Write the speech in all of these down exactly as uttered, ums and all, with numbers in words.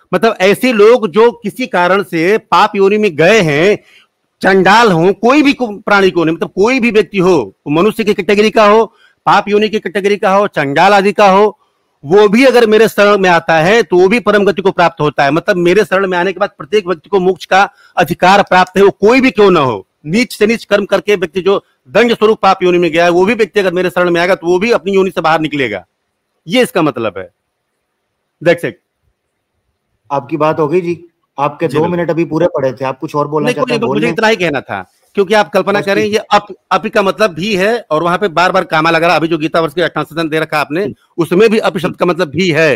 मतलब ऐसे लोग जो किसी कारण से पाप योनि में गए हैं, चंडाल हो, कोई भी प्राणी को नहीं, मतलब कोई भी व्यक्ति हो, मनुष्य की कैटेगरी का हो, पाप योनि की कैटेगरी का हो, चंडाल आदि का हो, वो भी अगर मेरे शरण में आता है तो वो भी परम गति को प्राप्त होता है। मतलब मेरे शरण में आने के बाद प्रत्येक व्यक्ति को मोक्ष का अधिकार प्राप्त है, वो कोई भी क्यों ना हो। नीच से नीच कर्म करके व्यक्ति जो दंड स्वरूप पाप योनि में गया है, वो भी व्यक्ति अगर मेरे शरण में आएगा तो वो भी अपनी योनि से बाहर निकलेगा। ये इसका मतलब है। देख सकते आपकी बात हो गई जी। आपके दो मिनट अभी पूरे पड़े थे, आप कुछ और बोलना चाहते हैं? मुझे इतना ही कहना था, क्योंकि आप कल्पना करें ये अप अप का मतलब भी है, और वहां पे बार बार कामा लग रहा। अभी जो गीता वर्ष के ट्रांसलेशन दे रखा आपने, उसमें भी अप शब्द का मतलब भी है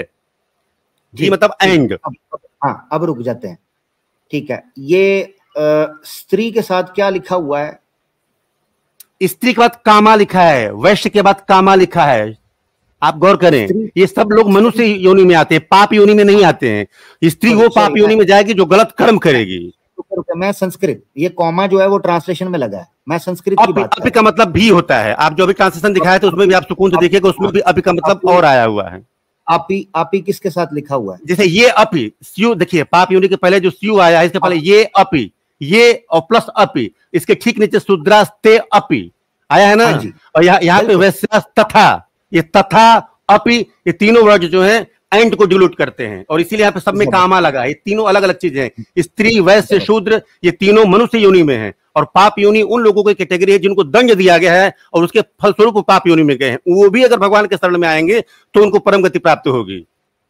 जी, मतलब एंड। हाँ, अब रुक जाते हैं। ठीक है, ये आ, स्त्री के साथ क्या लिखा हुआ है? स्त्री के बाद कामा लिखा है, वैश्य के बाद कामा लिखा है। आप गौर करें, ये सब लोग मनुष्य योनि में आते हैं, पाप योनि में नहीं आते हैं। स्त्री वो पाप योनि में जाएगी जो गलत कर्म करेगी। मैं संस्कृत, ये कॉमा जो है वो ट्रांसलेशन में लगा है, मैं संस्कृत की बात कर रहा हूं। का मतलब भी होता है। आप जो अभी ट्रांसलेशन दिखाया था उसमें भी आप सुकून से देखिएगा, उसमें भी अभी का मतलब और आया हुआ है। आपी आपी किसके साथ लिखा हुआ है? जैसे ये अपी स्यू, देखिए पाप योनि के पहले जो स्यू आया है, इसके पहले ये अपी, ये और प्लस अपी, इसके ठीक नीचे शूद्रास्ते अपी आया है ना। और यहाँ यहाँ पे वैश्य तथा, ये तथा अपी, ये तीनों वर्ड जो है एंड को डिलूट करते हैं, और इसीलिए यहाँ पे सब में कामा लगा है। ये तीनों अलग अलग चीजें हैं। स्त्री, वैश्य, शूद्र, ये तीनों मनुष्य योनि में हैं। और पाप योनि उन लोगों की कैटेगरी है जिनको दंड दिया गया है और उसके फलस्वरूप पाप योनि में गए हैं। वो भी अगर भगवान के शरण में आएंगे तो उनको परम गति प्राप्त होगी।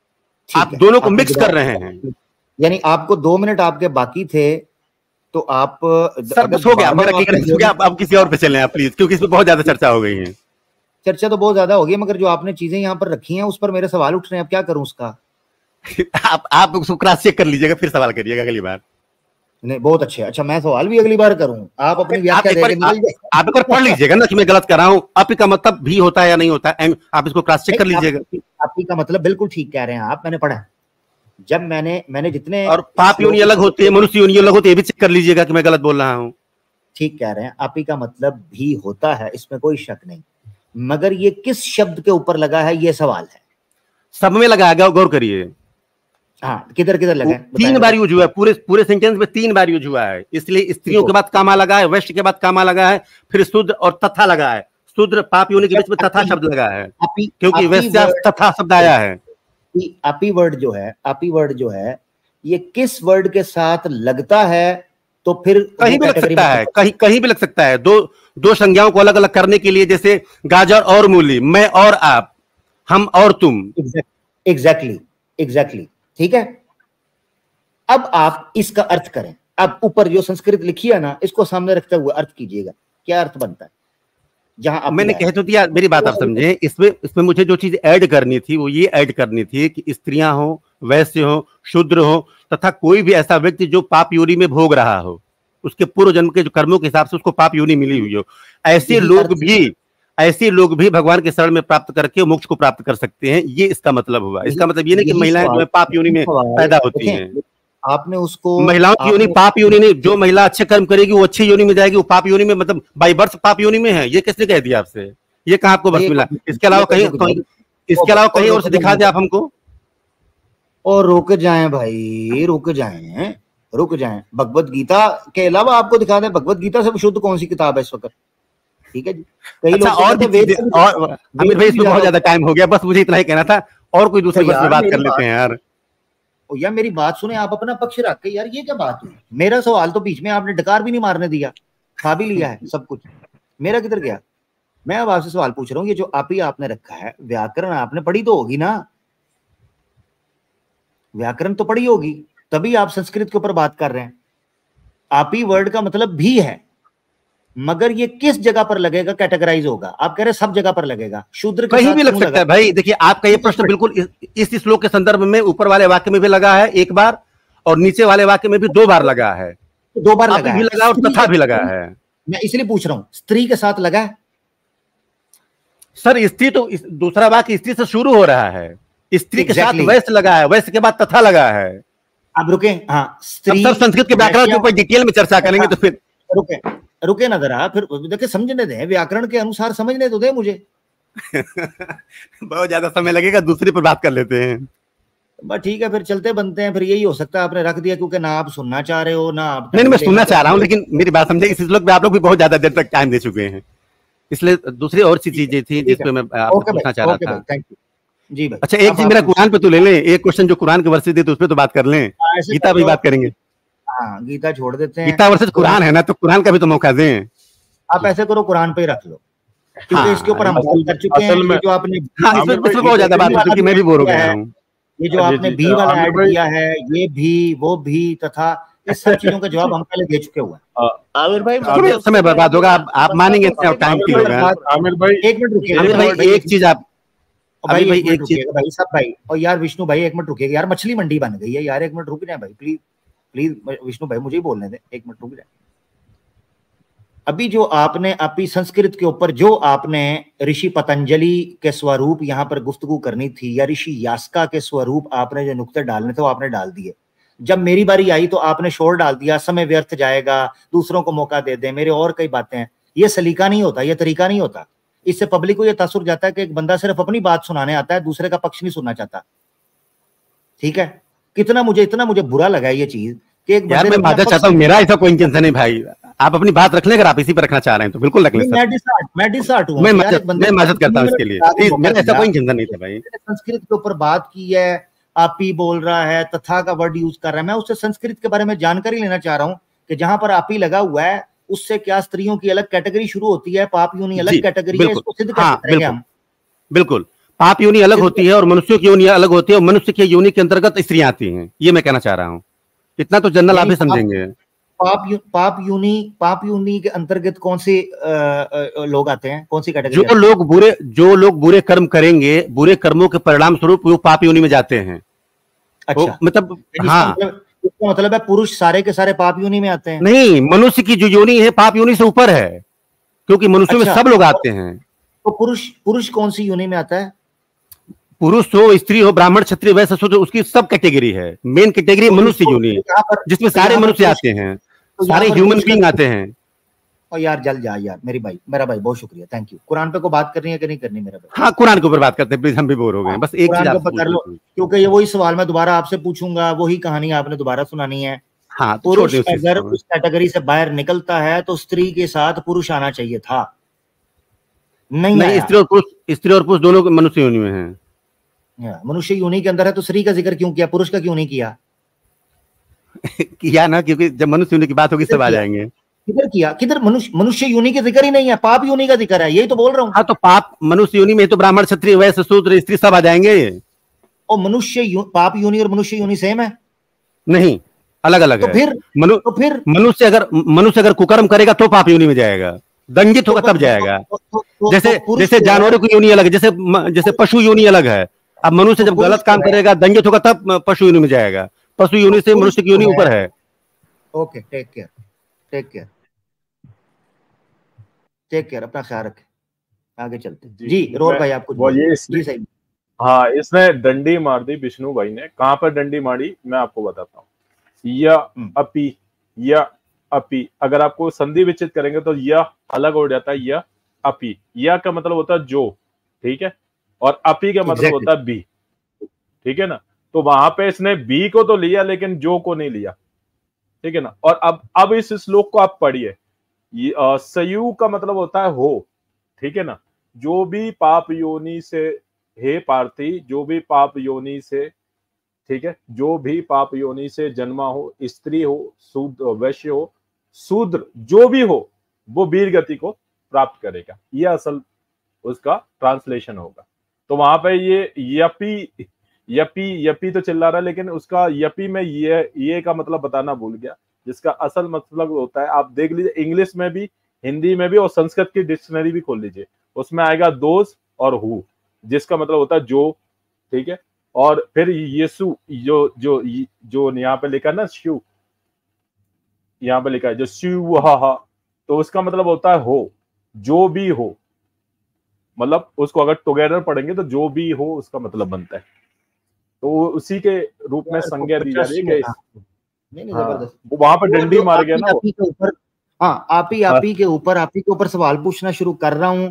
आप दोनों को मिक्स कर रहे हैं। यानी आपको दो मिनट आपके बाकी थे, तो आप सर बस हो गया मेरा, हो गया। आप किसी और पे चलें आप प्लीज, क्योंकि इसमें बहुत ज्यादा चर्चा हो गई है। चर्चा तो बहुत ज्यादा होगी, मगर जो आपने चीजें यहाँ पर रखी हैं उस पर मेरे सवाल उठ रहे हैं। अब क्या करूं उसका? आप आप उसको क्रॉस चेक कर लीजिएगा, फिर सवाल करिएगा अगली बार। नहीं, बहुत अच्छे। अच्छा, मैं सवाल भी अगली बार करूं? आप अपनी व्याख्या देके निकल जाए। आप एक बार पढ़ लीजिएगा ना कि मैं गलत कर रहा हूं। आप का मतलब भी होता है या नहीं होता है, आप इसको क्रॉस चेक कर लीजिएगा। आप का मतलब बिल्कुल ठीक कह रहे हैं आप, मैंने पढ़ा। जब मैंने मैंने जितने और पाप योनि अलग होती है, मनुष्य योनि अलग होती है, ये भी चेक कर लीजिएगा कि मैं गलत बोल रहा हूं। ठीक कह रहे हैं, आप का मतलब भी होता है, इसमें कोई शक नहीं। मगर ये किस शब्द के ऊपर लगा है, ये सवाल है। सब में लगा है, गौर करिए। हाँ, किधर किधर लगा है? तीन बार यूज हुआ है, पूरे पूरे सेंटेंस में तीन बार यूज हुआ है। इसलिए स्त्रियों के बाद कामा लगा है, वैश्य के बाद कामा लगा है, फिर शूद्र और तथा लगा है। शूद्र पाप योनि के बीच में तथा शब्द लगा है, क्योंकि वैश्य तथा शब्द आया है। अपी वर्ड जो है, अपी वर्ड जो है, ये किस वर्ड के साथ लगता है? तो फिर कहीं भी लग सकता है, कहीं कहीं भी लग सकता है। दो दो संज्ञाओं को अलग अलग करने के लिए, जैसे गाजर और मूली, मैं और आप, हम और तुम। एग्जैक्टली एग्जैक्टली ठीक है। अब आप इसका अर्थ करें। अब ऊपर जो संस्कृत लिखी है ना, इसको सामने रखते हुए अर्थ कीजिएगा, क्या अर्थ बनता है? जहां मैंने कह तो दिया, मेरी बात आप समझे। इसमें इसमें मुझे जो चीज ऐड करनी थी वो ये ऐड करनी थी कि स्त्रियां हो, वैश्य हो, शूद्र हो, तथा कोई भी ऐसा व्यक्ति जो पाप योनि में भोग रहा हो, उसके पूर्व जन्म के जो कर्मों के हिसाब से उसको पाप योनि मिली हुई हो, ऐसे लोग भी ऐसे लोग भी भगवान के शरण में प्राप्त करके मोक्ष को प्राप्त कर सकते हैं। ये इसका मतलब हुआ। इसका मतलब ये नहीं कि महिलाएं जो है पाप योनि में पैदा होती हैं। आपने उसको, महिलाओं की योनि पाप योनि नहीं। जो महिला अच्छे कर्म करेगी वो अच्छी योनि में जाएगी, वो पाप योनि में, मतलब बाई बर्थ पाप योनि में है। ये किसने कह दिया आपसे? ये कहाँ आपको बस मिला? इसके अलावा कहीं इसके अलावा कहीं और से दिखा दे आप हमको। और रुक जाएं भाई, रुक जाएं रुक जाएं भगवत गीता के अलावा आपको दिखा दें भगवत गीता से शुद्ध कौन सी किताब है इस वक्त? ठीक है जी। कई अच्छा, लोग और भी और अमित भाई, इसमें बहुत ज्यादा टाइम हो गया, बस मुझे इतना ही कहना था। और कोई दूसरी बात बात कर लेते हैं यार। ओ यार, मेरी बात सुने आप, अपना पक्ष रख के। यार ये क्या बात हुई? मेरा सवाल तो बीच में आपने डकार भी नहीं मारने दिया, खा भी लिया है सब कुछ। मेरा किधर गया? मैं अब आपसे सवाल पूछ रहा हूँ, ये जो आप ही आपने रखा है, व्याकरण आपने पढ़ी तो होगी ना? व्याकरण तो पढ़ी होगी, तभी आप संस्कृत के ऊपर बात कर रहे हैं। आप ही वर्ड का मतलब भी है, मगर ये किस जगह पर लगेगा, कैटेगराइज होगा? आप कह रहे हैं सब जगह पर लगेगा, शूद्र कहीं भी लग सकता है भाई। देखिए, आपका ये प्रश्न बिल्कुल इस श्लोक के संदर्भ में ऊपर वाले वाक्य में भी लगा है एक बार, और नीचे वाले वाक्य में भी दो बार लगा है। दो बार लगा भी लगा और तथा भी लगा है। मैं इसलिए पूछ रहा हूं, स्त्री के साथ लगा है? सर स्त्री तो दूसरा वाक्य स्त्री से शुरू हो रहा है, स्त्री के साथ वैश्य लगा है, वैश्य के बाद तथा लगा है। अब रुके, हाँ, स्त्री। सर संस्कृत के व्याकरण के ऊपर डिटेल में चर्चा करेंगे तो फिर रुके रुके ना जरा, फिर देखिए समझने दें, व्याकरण के अनुसार समझने तो दे मुझे। बहुत ज्यादा समय लगेगा, दूसरे पर बात कर लेते हैं। बस ठीक है, फिर चलते बनते हैं। फिर यही हो सकता है आपने रख दिया क्योंकि ना आप सुनना चाह रहे हो ना आप। नहीं, मैं सुनना चाह रहा हूँ, लेकिन मेरी बात समझे, इस श्लोक में आप लोग भी बहुत ज्यादा देर तक टाइम दे चुके हैं, इसलिए दूसरी और सी चीजें थी जिसपे मैं आपसे पूछना चाह रहा था। थैंक यू जी भाई। अच्छा, एक चीज मेरा कुरान पे तो ले लें, एक क्वेश्चन जो कुरान के वर्सेस दी तो उस पर तो बात कर लें, गीता भी बात करेंगे। हाँ, गीता छोड़ देते हैं, गीता वर्सेस कुरान है ना, तो कुरान का भी तो मौका दें। आप ऐसे करो, कुरान पे ही रख लो, क्योंकि इसके ऊपर हम बात कर चुके हैं। जो आपने बहुत ज्यादा बात क्योंकि मैं भी बोर हो गया हूँ। ये जो आपने भी वाला ऐड किया है, ये भी वो भी तथा इस सब चीजों का जवाब हम पहले दे चुके हुए हैं। आमिर भाई समय बर्बाद होगा, आप आप मानेंगे टाइम की होगा। आमिर भाई एक मिनट रुकिए, आमिर भाई एक चीज आप भाई भाई एक चीज भाई सब भाई, और यार विष्णु भाई एक मिनट रुकिएगा यार, मछली मंडी बन गई है यार, एक मिनट रुक जाए भाई प्लीज प्लीज। विष्णु भाई मुझे ही बोलने दें, एक मिनट रुक जाए। अभी जो आपने अपनी संस्कृत के ऊपर जो आपने ऋषि पतंजलि के स्वरूप यहाँ पर गुफ्तगू करनी थी, या ऋषि यास्का के स्वरूप आपने जो नुक्ते डालने थे वो आपने डाल दिए। जब मेरी बारी आई तो आपने शोर डाल दिया, समय व्यर्थ जाएगा, दूसरों को मौका दे दें, मेरे और कई बातें हैं। ये सलीका नहीं होता, ये तरीका नहीं होता। इससे पब्लिक को यह तासुर जाता है कि एक बंदा सिर्फ अपनी बात सुनाने आता है, दूसरे का पक्ष नहीं सुनना चाहता। ठीक है, कितना मुझे इतना मुझे बुरा लगा ये चीज कि एक यार मैं माजत चाहता हूँ, मेरा ऐसा कोई इंटेंशन नहीं भाई, आप अपनी बात रख लें, अगर आप इसी पर रखना चाह रहे हैं तो बिल्कुल रख लें। मैं डिसार्ट मैं डिसार्ट हूं, मैं मैं माजत करता हूँ इसके लिए, प्लीज, मेरा ऐसा कोई इंटेंशन नहीं था भाई। संस्कृत के ऊपर बात की है, आप ही बोल रहा है, तथा का वर्ड यूज कर रहा है, मैं उससे संस्कृत के बारे में जानकारी लेना चाह रहा हूँ कि जहां पर आप ही लगा हुआ है उससे क्या स्त्रियों की अलग कैटेगरी शुरू होती है, पाप योनि अलग कैटेगरी है, इसको सिद्ध कर हम। बिल्कुल, पाप योनि अलग होती है और मनुष्यों की योनि अलग होती है, और मनुष्य की योनि के अंतर्गत स्त्रियां आती हैं, ये मैं कहना चाह रहा हूँ। इतना तो जनरल आप ही समझेंगे। पाप यू, पाप यूनि पाप यूनि के अंतर्गत कौन से आ, आ, लोग आते हैं, कौन सी कैटेगरी? जो लोग बुरे जो लोग बुरे कर्म करेंगे, बुरे कर्मों के परिणाम स्वरूप वो पाप योनि में जाते हैं। अच्छा, मतलब हाँ, इसका मतलब है पुरुष सारे के सारे पाप योनि में आते हैं? नहीं, मनुष्य की जो योनि है पाप योनि से ऊपर है, क्योंकि मनुष्य में सब लोग आते हैं। तो पुरुष पुरुष कौन सी योनि में आता है? पुरुष हो, स्त्री हो, ब्राह्मण, क्षत्रिय, वैश्य, शूद्र, उसकी सब कैटेगरी है। मेन कैटेगरी मनुष्य योनि, जिसमें सारे मनुष्य आते हैं, सारे ह्यूमन बीइंग आते हैं। और यार जल जा यार, मेरी भाई मेरा भाई बहुत शुक्रिया, थैंक यू। कुरान पे को बात करनी है कि नहीं करनी मेरा भाई? हाँ, कुरान के ऊपर बात करते हैं प्लीज, हम भी बोर हो गए। बस एक चीज आप कर लो, क्योंकि ये वही सवाल मैं दोबारा आपसे पूछूंगा, वही कहानी आपने दोबारा सुनानी है। हाँ, पुरुष अगर उस कैटेगरी से बाहर निकलता है तो स्त्री के साथ पुरुष आना चाहिए था, नहीं, नहीं, स्त्री और पुरुष स्त्री और पुरुष दोनों मनुष्य योनि में हैं। मनुष्य योनि के अंदर है तो स्त्री का जिक्र क्यों किया, पुरुष का क्यों नहीं किया? किया ना, क्योंकि जब मनुष्य योनि की बात होगी सब आ जाएंगे। किधर किया, किधर? मनुष्य मनुष्य योनि का जिक्र ही नहीं है, पाप योनि का जिक्र है, यही तो बोल रहा हूँ। हाँ, तो पाप मनुष्य योनि में तो ब्राह्मण, क्षत्रिय, वैश्य, शूद्र, स्त्री सब आ जाएंगे। और मनुष्य पाप योनि और मनुष्य योनि सेम है? नहीं, अलग अलग तो है। फिर मनु, तो फिर मनुष्य अगर मनुष्य अगर कुकर्म करेगा तो पाप योनि में जाएगा, दंडित होगा तब जाएगा। जैसे जैसे जानवरों की योनि अलग है, जैसे जैसे पशु योनि अलग है। अब मनुष्य जब गलत काम करेगा, दंडित होगा तब पशु योनि में जाएगा। पशु योनि से मनुष्य की योनि ऊपर है। Okay, take care take care take care, अपना ख्याल रखें, आगे चलते जी, जी रोर भाई आपको वो ये जी सही। हाँ, इसने डंडी मार दी विष्णु भाई ने। कहां पर डंडी मारी मैं आपको बताता हूँ। या अपी, या अपी, अगर आपको संधि विच्छेद करेंगे तो यह अलग हो जाता है, यह अपी। या का मतलब होता है जो, ठीक है, और अपी का मतलब exactly. होता है बी, ठीक है ना। तो वहां पे इसने बी को तो लिया लेकिन जो को नहीं लिया, ठीक है ना। और अब अब इस श्लोक को आप पढ़िए, सयु का मतलब होता है हो, ठीक है ना। जो भी पाप योनि से, हे पार्थी, जो भी पाप योनि से, ठीक है, जो भी पाप योनि से जन्मा हो, स्त्री हो, शूद्र, वैश्य हो, शूद्र, जो भी हो, वो वीर गति को प्राप्त करेगा। यह असल उसका ट्रांसलेशन होगा। तो वहां पे ये यपी यपी यपी तो चिल्ला रहा है, लेकिन उसका यपी में ये ये का मतलब बताना भूल गया, जिसका असल मतलब होता है, आप देख लीजिए इंग्लिश में भी, हिंदी में भी, और संस्कृत की डिक्शनरी भी खोल लीजिए, उसमें आएगा दोज और हु, जिसका मतलब होता है जो, ठीक है। और फिर यीशु, जो जो जो यहाँ पे लिखा है ना, शिव, यहाँ पे लिखा है जो शिव, हा हा, तो उसका मतलब होता है हो, जो भी हो, मतलब उसको अगर टुगेदर पढ़ेंगे तो जो भी हो उसका मतलब बनता है। तो उसी के रूप में संज्ञा दी जा रही है। नहीं नहीं, जबरदस्त। वो वहां पर डंडी मार गया ना। हाँ, आप ही आप ही के ऊपर आप ही के ऊपर सवाल पूछना शुरू कर रहा हूँ,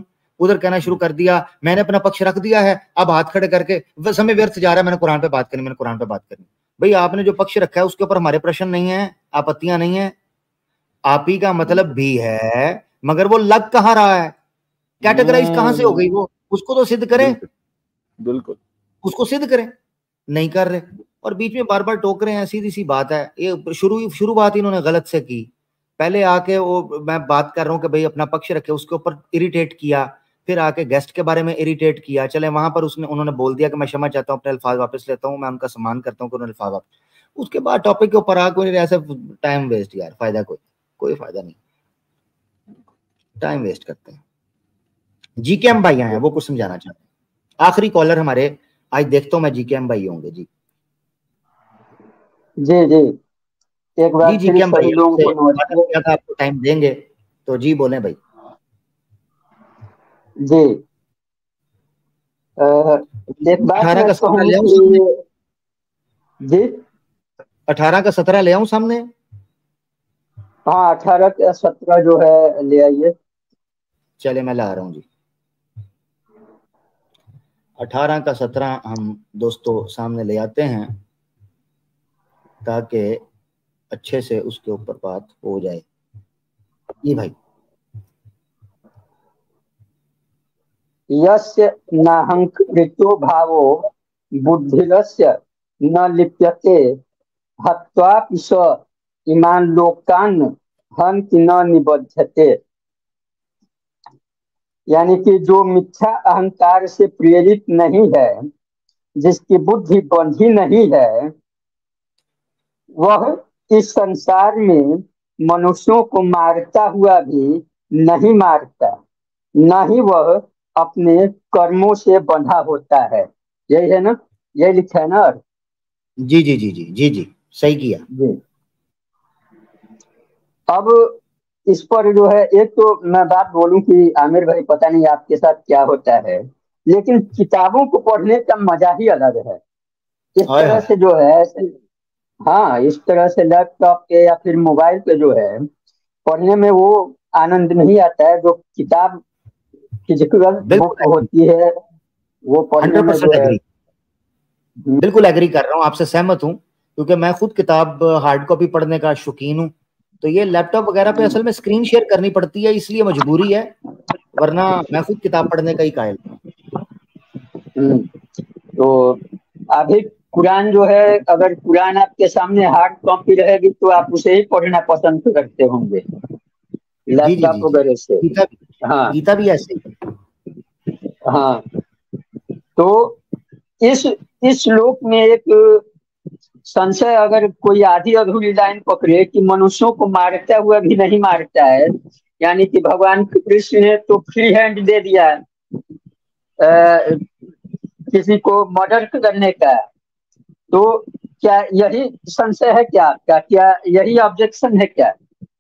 उधर कहना शुरू कर दिया मैंने अपना पक्ष रख दिया है, अब हाथ खड़े करके समय व्यर्थ जा रहा है, मैंने कुरान पे बात करनी मैंने कुरान पे बात करनी। भाई आपने जो पक्ष रखा है उसके ऊपर हमारे प्रश्न नहीं है, आपत्तियां नहीं है, आप ही का मतलब भी है, मगर वो लग कहाँ रहा है, कैटेगराइज कहां से हो गई वो, उसको तो सिद्ध करें, बिल्कुल उसको सिद्ध करें, नहीं कर रहे और बीच में बार बार टोक रहे हैं। सीधी सी बात है, ये शुरू शुरू बात इन्होंने गलत से की। पहले आके वो मैं बात कर रहा हूँ कि भाई अपना पक्ष रखे, उसके ऊपर इरिटेट किया, फिर आके गेस्ट के बारे में इरिटेट किया। चले वहां पर उसने उन्होंने बोल दिया कि मैं क्षमा चाहता हूँ, अपने अल्फाज वापस लेता हूँ, मैं उनका सम्मान करता हूँ कि उन्होंने अल्फाज वापस। उसके बाद टॉपिक के ऊपर आके ऐसे टाइम वेस्ट, यार फायदा कोई कोई फायदा नहीं, टाइम वेस्ट करते हैं। जी के एम भाई आए हैं, वो कुछ समझाना चाहते हैं। आखिरी कॉलर हमारे आज देखता हूँ मैं, जी के एम भाई होंगे। जी जी जी एक बार जी जी क्या भाई से आपको टाइम देंगे तो जी बोले भाई। जी एक बात अठारह का सत्रह ले आऊं जी अठारह का सत्रह ले आऊं सामने। हाँ अठारह का सत्रह जो है ले आइए। चले मैं ला रहा हूँ जी। अठारह का सत्रह हम दोस्तों सामने ले आते हैं ताकि अच्छे से उसके ऊपर बात हो जाए। ये भाई यस्य नाहंकृतो भावो बुद्धिरस्य न लिप्यते हत्वापि स इमान् लोकान् हन्ति न निबध्यते। यानी कि जो मिथ्या अहंकार से प्रेरित नहीं है, जिसकी बुद्धि बंधी नहीं है, वह इस संसार में मनुष्यों को मारता हुआ भी नहीं मारता, न ही वह अपने कर्मों से बंधा होता है। यही है ना, यही लिखा है ना। जी जी जी जी जी जी सही किया जी। अब इस पर जो है, एक तो मैं बात बोलूं कि आमिर भाई पता नहीं आपके साथ क्या होता है, लेकिन किताबों को पढ़ने का मजा ही अलग है। इस तरह से जो है, हाँ इस तरह से लैपटॉप पे या फिर मोबाइल पे जो है पढ़ने में वो आनंद नहीं आता है जो किताब फिजिकल बुक होती है वो पढ़ने में जो है। बिल्कुल एग्री कर रहा हूँ, आपसे सहमत हूँ, क्योंकि मैं खुद किताब हार्ड कॉपी पढ़ने का शौकीन हूँ। तो ये लैपटॉप वगैरह पे असल में स्क्रीन शेयर करनी पड़ती है, इसलिए मजबूरी है, वरना मैं खुद किताब पढ़ने का ही कायल हूँ। तो अभी कुरान जो है, अगर कुरान आपके सामने हार्ड कॉपी रहेगी तो आप उसे ही पढ़ना पसंद करते होंगे लैपटॉप वगैरह से। गीता, हाँ गीता भी ऐसे ही। हाँ तो इस इस श्लोक में एक संशय, अगर कोई आधी अधूरी लाइन पकड़े कि मनुष्यों को मारता हुआ भी नहीं मारता है, यानी कि भगवान कृष्ण ने तो फ्री हैंड दे दिया आ, किसी को मर्डर करने का, तो क्या यही संशय है क्या आपका, क्या यही ऑब्जेक्शन है क्या?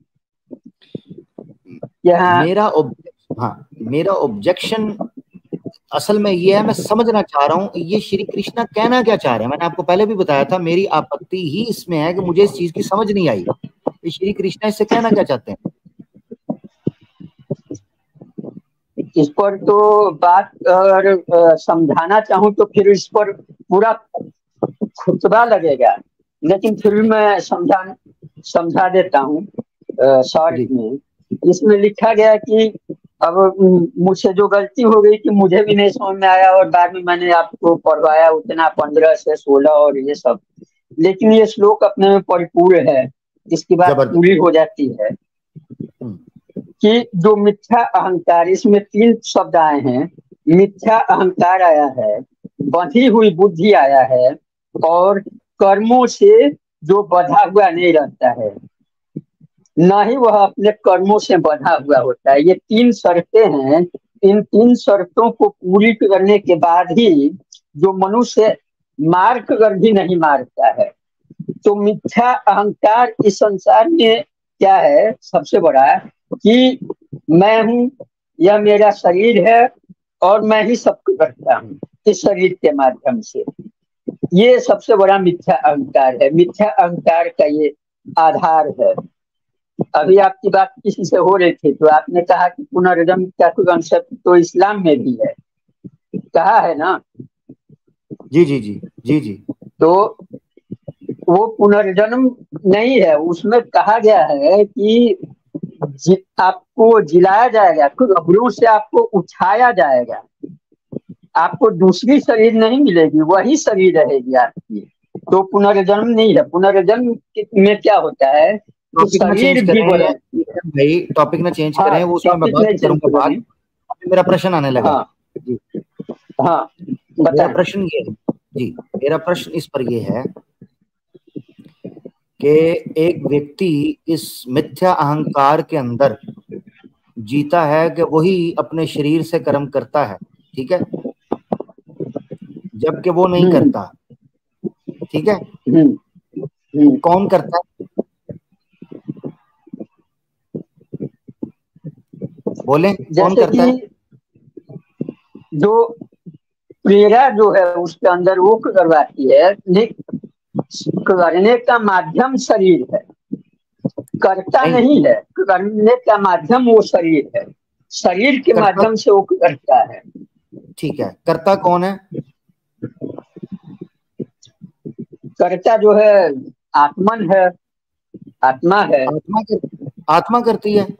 यहाँ मेरा हाँ मेरा ऑब्जेक्शन असल में ये है, मैं समझना चाह रहा हूँ ये श्री कृष्णा कहना क्या चाह रहे हैं। मैंने आपको पहले भी बताया था, मेरी आपत्ति ही इसमें है कि मुझे इस चीज की समझ नहीं आई कि श्री कृष्णा इससे कहना क्या चाहते हैं। इस पर तो बात अगर समझाना चाहूँ तो फिर इस पर पूरा खुतबा लगेगा, लेकिन फिर भी मैं समझा समझा देता हूँ शॉर्ट में। इसमें लिखा गया कि अब मुझसे जो गलती हो गई कि मुझे भी नहीं समझ में आया और बाद में मैंने आपको पढ़वाया उतना पंद्रह से सोलह और ये सब, लेकिन ये श्लोक अपने में परिपूर्ण है, इसकी बात पूरी हो जाती है कि जो मिथ्या अहंकार, इसमें तीन शब्द आए हैं, मिथ्या अहंकार आया है, बंधी हुई बुद्धि आया है, और कर्मों से जो बंधा हुआ नहीं रहता है, न ही वह अपने कर्मों से बंधा हुआ होता है। ये तीन शर्तें हैं, इन तीन शर्तों को पूरी करने के बाद ही जो मनुष्य मार कर भी नहीं मारता है। तो मिथ्या अहंकार इस संसार में क्या है सबसे बड़ा, कि मैं हूं, यह मेरा शरीर है और मैं ही सब करता हूं इस शरीर के माध्यम से। ये सबसे बड़ा मिथ्या अहंकार है, मिथ्या अहंकार का ये आधार है। अभी आपकी बात किसी से हो रही थी तो आपने कहा कि पुनर्जन्म का कंसेप्ट तो इस्लाम में भी है, कहा है ना? जी जी जी जी जी। तो वो पुनर्जन्म नहीं है, उसमें कहा गया है कि जि, आपको जिलाया जाएगा, कब्रों से आपको उठाया जाएगा, आपको दूसरी शरीर नहीं मिलेगी, वही शरीर रहेगी आपकी। तो पुनर्जन्म नहीं है। पुनर्जन्म में क्या होता है, तो शरीर भी बदल भाई टॉपिक ना चेंज हाँ, करें, वो उसमें मैं बात करूंगा बाद। अभी मेरा प्रश्न आने लगा। हाँ, जी हाँ, मेरा प्रश्न ये है जी मेरा प्रश्न इस पर ये है कि एक व्यक्ति इस मिथ्या अहंकार के अंदर जीता है कि वही अपने शरीर से कर्म करता है, ठीक है, जबकि वो नहीं करता, ठीक है। कौन करता है? बोले कौन करता है? जो प्रेरणा जो है उसके अंदर वो करवाती है, करने का माध्यम शरीर है, करता नहीं, नहीं है। करने का माध्यम वो शरीर है, शरीर के माध्यम से वो करता है। ठीक है, करता कौन है? करता जो है आत्मन है, आत्मा है। आत्मा कर, आत्मा करती है।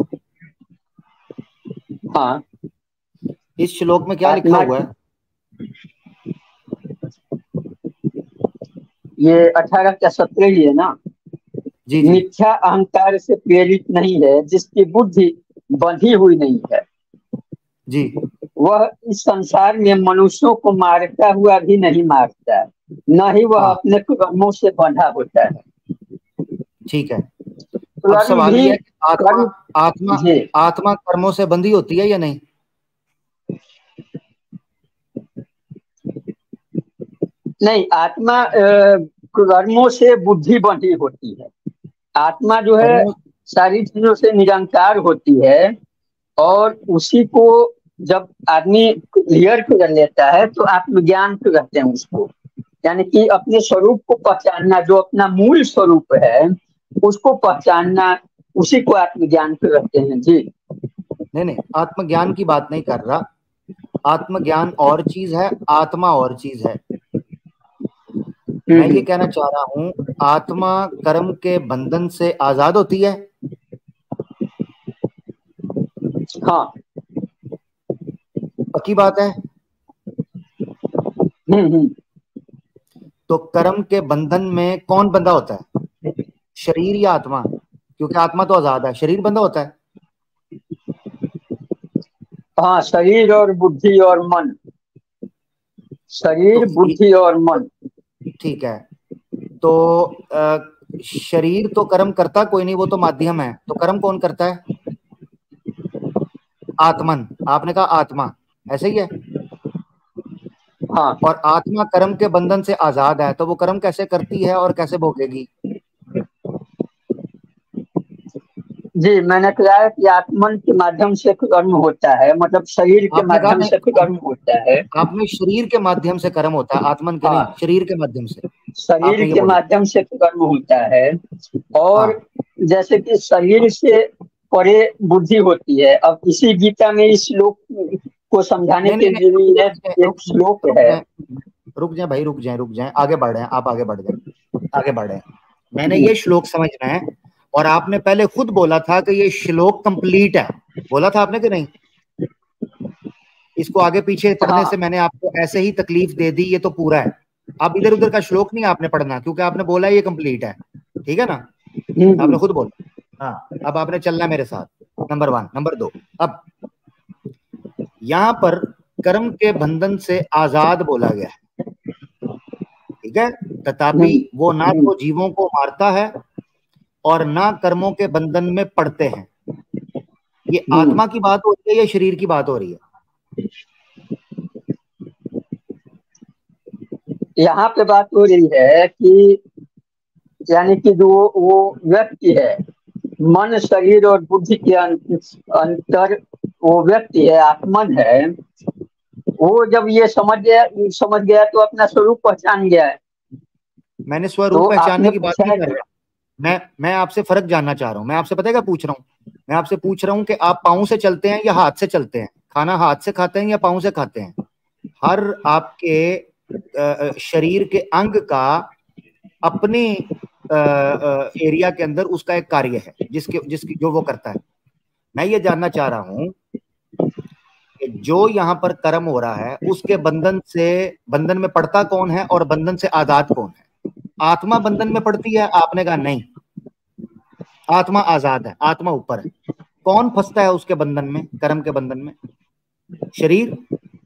हाँ, इस श्लोक में क्या लिखा हुआ है? ये अठारह का सत्रह ही है ना। जी, जी। मिथ्या अहंकार से प्रेरित नहीं है, जिसकी बुद्धि बंधी हुई नहीं है जी, वह इस संसार में मनुष्यों को मारता हुआ भी नहीं मारता, न ही वह अपने कर्मों से बंधा होता है। ठीक है। अब सवाल ये है कि आत्मा आत्मा आत्मा कर्मों से बंधी होती है या नहीं? नहीं, आत्मा कर्मों से बुद्धि बंधी होती है। आत्मा जो है सारी चीजों से निरंकार होती है, और उसी को जब आदमी क्लियर कर लेता है तो आत्मज्ञान कहते हैं उसको, यानी कि अपने स्वरूप को पहचानना, जो अपना मूल स्वरूप है उसको पहचानना, उसी को आत्मज्ञान कहते हैं। जी नहीं नहीं, आत्मज्ञान की बात नहीं कर रहा। आत्मज्ञान और चीज है, आत्मा और चीज है। मैं ये कहना चाह रहा हूं, आत्मा कर्म के बंधन से आजाद होती है। हाँ, पक्की बात है। तो कर्म के बंधन में कौन बंधा होता है, शरीर या आत्मा? क्योंकि आत्मा तो आजाद है, शरीर बंधा होता है। हाँ, शरीर और बुद्धि और मन, शरीर, तो बुद्धि और मन। ठीक है, तो आ, शरीर तो कर्म करता कोई नहीं, वो तो माध्यम है। तो कर्म कौन करता है? आत्मन। आपने कहा आत्मा, ऐसे ही है। हाँ। और आत्मा कर्म के बंधन से आजाद है, तो वो कर्म कैसे करती है और कैसे भोगेगी? जी, मैंने कहा कि आत्मन के माध्यम से कर्म होता है, मतलब शरीर के माध्यम से कर्म होता है। आपने शरीर के माध्यम से कर्म होता है, आत्मन के नहीं, शरीर के माध्यम से। शरीर के माध्यम से कर्म होता है, और जैसे कि शरीर से परे बुद्धि होती है। अब इसी गीता में इस श्लोक को समझाने के लिए एक श्लोक है। रुक जाए भाई, रुक जाए रुक जाए आगे बढ़ रहे हैं आप, आगे बढ़ जाए आगे बढ़ रहे हैं। मैंने ये श्लोक समझना है, और आपने पहले खुद बोला था कि ये श्लोक कंप्लीट है, बोला था आपने कि नहीं? इसको आगे पीछे पढ़ने हाँ। से मैंने आपको ऐसे ही तकलीफ दे दी, ये तो पूरा है। अब इधर उधर का श्लोक नहीं आपने पढ़ना, क्योंकि आपने बोला ये कंप्लीट है, ठीक है ना? आपने खुद बोला। हाँ, अब आपने चलना मेरे साथ। Number one. नंबर दो, अब यहां पर कर्म के बंधन से आजाद बोला गया है, ठीक है। तथापि वो ना तो जीवों को मारता है और ना कर्मों के बंधन में पड़ते हैं। ये आत्मा की बात हो रही है या शरीर की बात हो रही है? यहाँ पे बात हो रही है कि यानी कि जो वो व्यक्ति है, मन, शरीर और बुद्धि के अंतर वो व्यक्ति है, आत्मन है, वो जब ये समझ गया समझ गया तो अपना स्वरूप पहचान गया है। मैंने स्वरूप तो पहचानने की बात नहीं कर रहा। मैं मैं आपसे फर्क जानना चाह रहा हूँ। मैं आपसे पता है क्या पूछ रहा हूँ? मैं आपसे पूछ रहा हूँ कि आप पाँव से चलते हैं या हाथ से चलते हैं? खाना हाथ से खाते हैं या पाँव से खाते हैं? हर आपके शरीर के अंग का अपने एरिया के अंदर उसका एक कार्य है जिसके जिसकी जो वो करता है। मैं ये जानना चाह रहा हूँ कि जो यहाँ पर कर्म हो रहा है उसके बंधन से बंधन में पड़ता कौन है और बंधन से आजाद कौन है? आत्मा बंधन में पड़ती है? आपने कहा नहीं, आत्मा आजाद है, आत्मा ऊपर है। कौन फंसता है उसके बंधन में, कर्म के बंधन में? शरीर,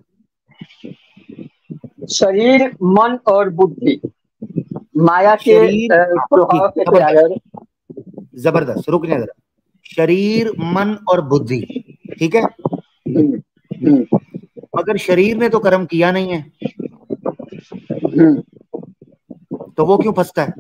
शरीर, मन और बुद्धि माया के प्रभाव के कारण। जबरदस्त, रुकने जरा। शरीर, मन और बुद्धि, ठीक है। मगर शरीर ने तो कर्म किया नहीं है, तो वो क्यों फंसता है?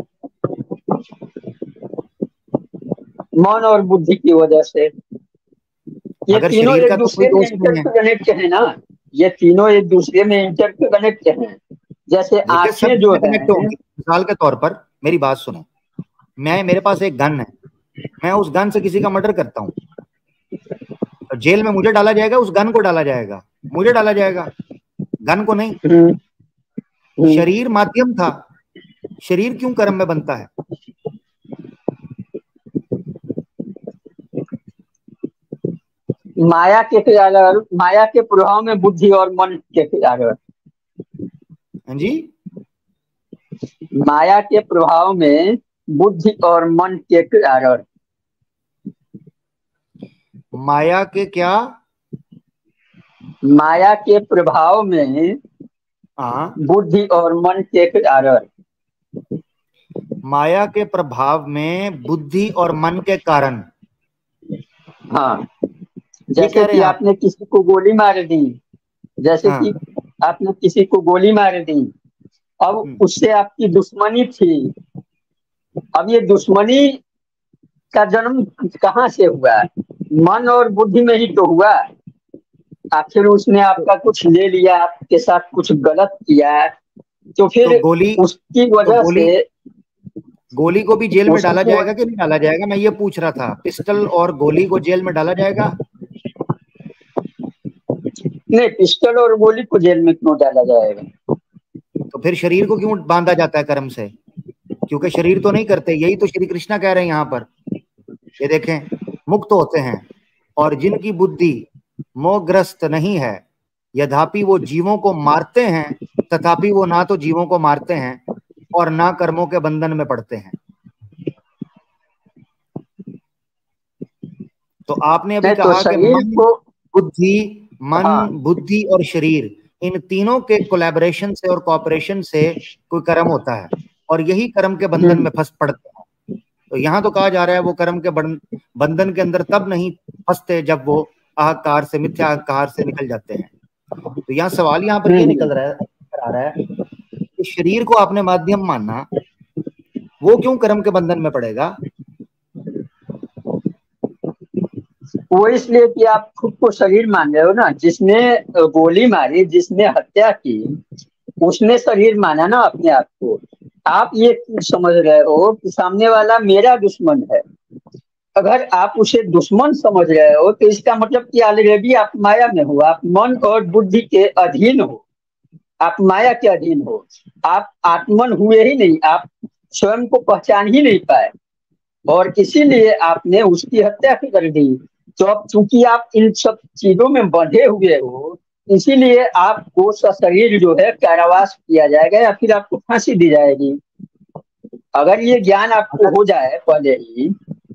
मन और बुद्धि की वजह से। ये तीनों एक दूसरे में इंटरकनेक्ट है ना, ये तीनों एक दूसरे में इंटरकनेक्ट हैं। जैसे आंखें जो है, मिसाल के तौर पर मेरी बात सुनो, मैं मेरे पास एक गन है, मैं उस गन से किसी का मर्डर करता हूँ, तो जेल में मुझे डाला जाएगा, उस गन को डाला जाएगा? मुझे डाला जाएगा, गन को नहीं। शरीर माध्यम था, शरीर क्यों कर्म में बनता है? माया के कारण, माया के प्रभाव में बुद्धि और मन के कारण। हाँ जी, माया के प्रभाव में बुद्धि और मन के कारण। माया के क्या? माया के प्रभाव में हाँ, बुद्धि और मन के कारण। माया के प्रभाव में बुद्धि और मन के कारण। हाँ, जैसे कि आपने किसी को गोली मार दी, जैसे हाँ। कि आपने किसी को गोली मार दी, अब उससे आपकी दुश्मनी थी। अब ये दुश्मनी का जन्म कहाँ से हुआ? मन और बुद्धि में ही तो हुआ। आखिर उसने आपका कुछ ले लिया, आपके साथ कुछ गलत किया, तो फिर तो गोली, उसकी वजह तो से गोली को भी जेल में डाला जाएगा कि नहीं डाला जाएगा? मैं ये पूछ रहा था, पिस्टल और गोली को जेल में डाला जाएगा? नहीं, पिस्टल और गोली को जेल में क्यों डाला जाएगा? तो फिर शरीर को क्यों बांधा जाता है कर्म से? क्योंकि शरीर तो नहीं करते, यही तो श्री कृष्णा कह रहे हैं यहाँ पर। ये देखें, मुक्त होते हैं और जिनकी बुद्धि मोहग्रस्त नहीं है, यद्यपि वो जीवों को मारते हैं, तथापि वो ना तो जीवों को मारते हैं और ना कर्मों के बंधन में पड़ते हैं। तो आपने अभी तो कहा कि मन, बुद्धि, मन, हाँ। बुद्धि और शरीर, इन तीनों के कोलैबोरेशन से और कोऑपरेशन से कोई कर्म होता है और यही कर्म के बंधन में फंस पड़ते हैं। तो यहाँ तो कहा जा रहा है वो कर्म के बंधन के अंदर तब नहीं फंसते जब वो अहंकार से, मिथ्या अहंकार से निकल जाते हैं। तो यहाँ सवाल यहाँ पर ये निकल रहा है आ रहा है कि शरीर को आपने माध्यम मानना, वो क्यों कर्म के बंधन में पड़ेगा? वो इसलिए कि आप खुद को शरीर मान रहे हो ना। जिसने गोली मारी, जिसने हत्या की, उसने शरीर माना ना अपने आप को। आप ये समझ रहे हो कि सामने वाला मेरा दुश्मन है। अगर आप उसे दुश्मन समझ रहे हो तो इसका मतलब कि ऑलरेडी आप माया में हो, आप मन और बुद्धि के अधीन हो, आप माया के अधीन हो। आप आत्मन हुए ही नहीं, आप स्वयं को पहचान ही नहीं पाए और इसीलिए आपने उसकी हत्या कर दी। तो अब चूंकि आप इन सब चीजों में बंधे हुए हो, इसीलिए आपको शरीर जो है कारावास किया जाएगा या फिर आपको फांसी दी जाएगी। अगर ये ज्ञान आपको हो जाए पहले ही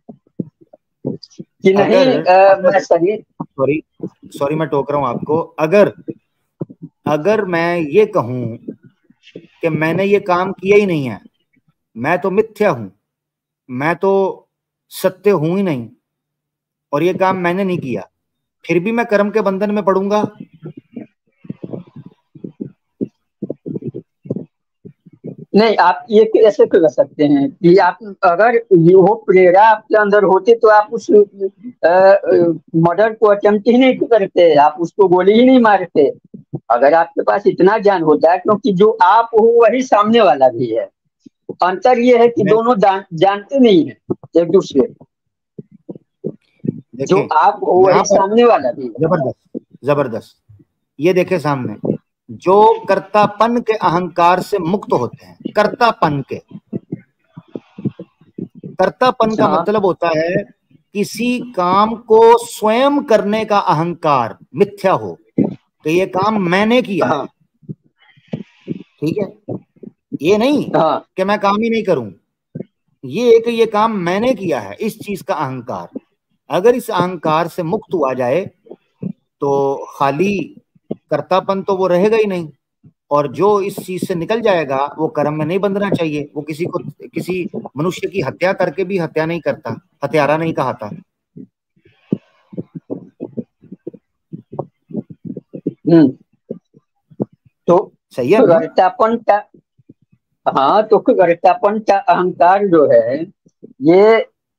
कि नहीं मैं शरीर, सॉरी सॉरी मैं टोक रहा हूं आपको, अगर अगर मैं ये कहूं कि मैंने ये काम किया ही नहीं है, मैं तो मिथ्या हूं, मैं तो सत्य हूं ही नहीं और ये काम मैंने नहीं किया, फिर भी मैं कर्म के बंधन में पड़ूंगा? नहीं, आप ये कैसे कर सकते हैं कि आप अगर वो प्रेरणा आपके अंदर होती तो आप उस मर्डर को अटेम्प्ट ही नहीं करते, आप उसको गोली ही नहीं मारते। अगर आपके पास इतना ज्ञान होता है, क्योंकि जो आप हो वही सामने वाला भी है। अंतर ये है कि दोनों जानते नहीं है एक दूसरे को। जो आप हो वही सामने वाला भी। जबरदस्त जबरदस्त। ये देखे सामने, जो कर्तापन के अहंकार से मुक्त होते हैं, कर्तापन के, कर्तापन का मतलब होता है किसी काम को स्वयं करने का अहंकार मिथ्या हो, तो ये काम मैंने किया है, ठीक है, ये नहीं कि मैं काम ही नहीं करूं, ये कि ये काम मैंने किया है, इस चीज का अहंकार। अगर इस अहंकार से मुक्त हुआ जाए तो खाली कर्तापन तो वो रहेगा ही नहीं, और जो इस चीज से निकल जाएगा वो कर्म में नहीं बंधना चाहिए। वो किसी को, किसी मनुष्य की हत्या करके भी हत्या नहीं करता, हत्यारा नहीं कहता। हम्म तो सही है। कर्तापन का, हाँ, तो कर्तापन का अहंकार जो है, ये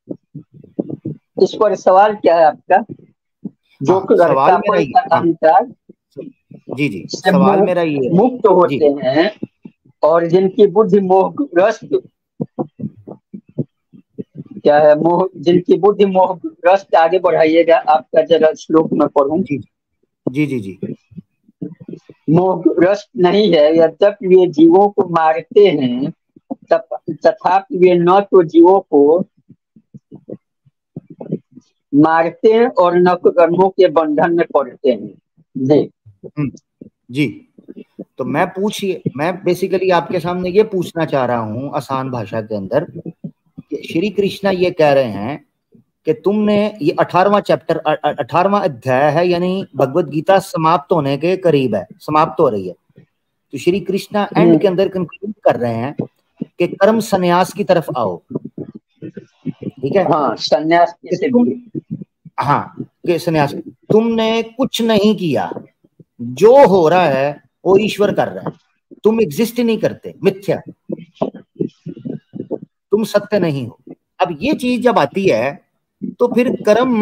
इस पर सवाल क्या है आपका? जो कर्तापन का अहंकार, जी जी, सवाल मेरा ये मुक्त होते हैं और जिनकी बुद्धि मोहग्रस्त, क्या है मोह, जिनकी बुद्धि मोहग्रस्त, आगे बढ़ाइएगा, आपका जरा श्लोक में पढ़ूं। जी जी जी जी। मोहग्रस्त नहीं है, यद्यपि वे जीवों को मारते हैं तथापि वे न तो जीवों को मारते हैं और न कर्मों के बंधन में पड़ते हैं। जी जी, तो मैं पूछिए, मैं बेसिकली आपके सामने ये पूछना चाह रहा हूं आसान भाषा के अंदर कि श्री कृष्णा ये कह रहे हैं कि तुमने ये अठारहवां चैप्टर, अठारहवां अध्याय है, यानी भगवत गीता समाप्त होने के करीब है, समाप्त हो रही है। तो श्री कृष्णा एंड के अंदर कंक्लूड कर रहे हैं कि कर्म संन्यास की तरफ आओ, ठीक है। हाँ, संन्यास की, तुम, हाँ, कि संन्यास, तुमने कुछ नहीं किया, जो हो रहा है वो ईश्वर कर रहा है, तुम एग्जिस्ट नहीं करते, मिथ्या, तुम सत्य नहीं हो। अब ये चीज जब आती है तो फिर कर्म,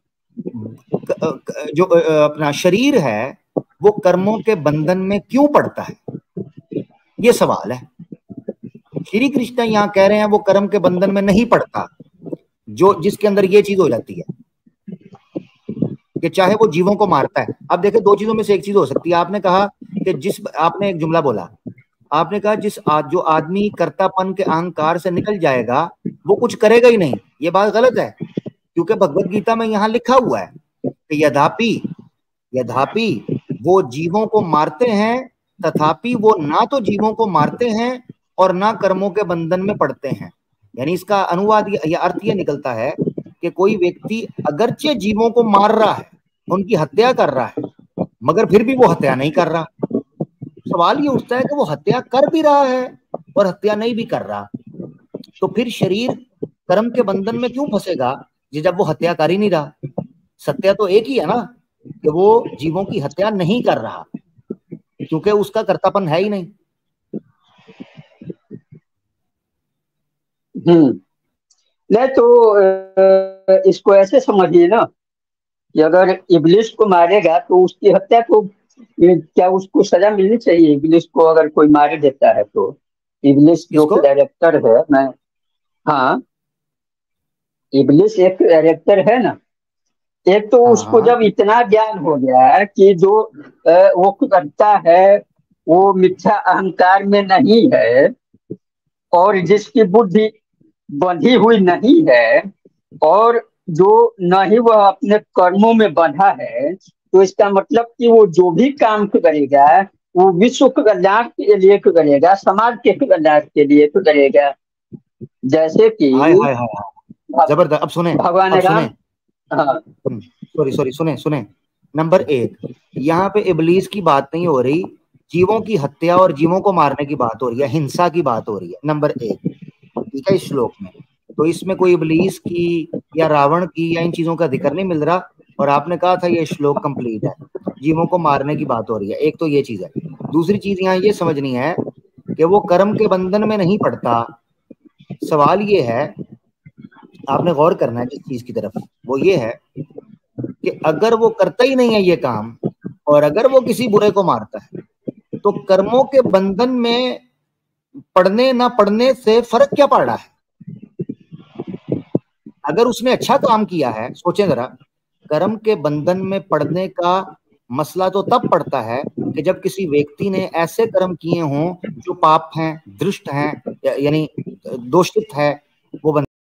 जो अपना शरीर है वो कर्मों के बंधन में क्यों पड़ता है, ये सवाल है। श्री कृष्ण यहाँ कह रहे हैं वो कर्म के बंधन में नहीं पड़ता, जो जिसके अंदर ये चीज हो जाती है कि चाहे वो जीवों को मारता है। अब देखिए, दो चीजों में से एक चीज हो सकती है। आपने कहा कि जिस, आपने एक जुमला बोला, आपने कहा जिस आ, जो आदमी कर्तापन के अहंकार से निकल जाएगा वो कुछ करेगा ही नहीं। ये बात गलत है, क्योंकि भगवत गीता में यहाँ लिखा हुआ है कि यद्यपि यद्यपि वो जीवों को मारते हैं तथापि वो ना तो जीवों को मारते हैं और ना कर्मों के बंधन में पड़ते हैं। यानी इसका अनुवाद या अर्थ ये निकलता है कि कोई व्यक्ति अगरचे जीवों को मार रहा है, उनकी हत्या कर रहा है, मगर फिर भी वो हत्या नहीं कर रहा। सवाल ये उठता है कि वो हत्या कर भी रहा है और हत्या नहीं भी कर रहा, तो फिर शरीर कर्म के बंधन में क्यों फंसेगा जब वो हत्या कर ही नहीं रहा। सत्य तो एक ही है ना, कि वो जीवों की हत्या नहीं कर रहा, क्योंकि उसका कर्तापन है ही नहीं। हम्म नहीं, तो इसको ऐसे समझिए ना कि अगर इब्लिस को मारेगा तो उसकी हत्या को, क्या उसको सजा मिलनी चाहिए? इब्लिस को अगर कोई मार देता है तो, इब्लिस जो कैरेक्टर है, मैं, हाँ, इब्लिस एक कैरेक्टर है ना, एक तो उसको जब इतना ज्ञान हो गया कि जो वो करता है वो मिथ्या अहंकार में नहीं है और जिसकी बुद्धि बंधी हुई नहीं है और जो न ही वह अपने कर्मों में बंधा है, तो इसका मतलब कि वो जो भी काम करेगा वो विश्व के कल्याण के लिए करेगा, समाज के कल्याण के लिए करेगा। जैसे कि जबरदस्त। अब सुने भगवान राम, हाँ, सॉरी सॉरी सुने सुने नंबर एक, यहाँ पे इब्लीस की बात नहीं हो रही, जीवों की हत्या और जीवों को मारने की बात हो रही है, हिंसा की बात हो रही है, नंबर एक, ठीक है, इस श्लोक में। तो इसमें कोई इब्लीस की या रावण की या इन चीजों का जिक्र नहीं मिल रहा, और आपने कहा था ये श्लोक कंप्लीट है, जीवों को मारने की बात हो रही है। एक तो ये चीज है। दूसरी चीज यहाँ ये समझनी है कि वो कर्म के बंधन में नहीं पड़ता। सवाल ये है, आपने गौर करना है जिस चीज की तरफ, वो ये है कि अगर वो करता ही नहीं है ये काम और अगर वो किसी बुरे को मारता है तो कर्मों के बंधन में पढ़ने ना पढ़ने से फर्क क्या पड़ रहा है? अगर उसने अच्छा काम किया है, सोचें जरा, कर्म के बंधन में पड़ने का मसला तो तब पड़ता है कि जब किसी व्यक्ति ने ऐसे कर्म किए हों जो पाप हैं, दृष्ट हैं, यानी दोषित है, वो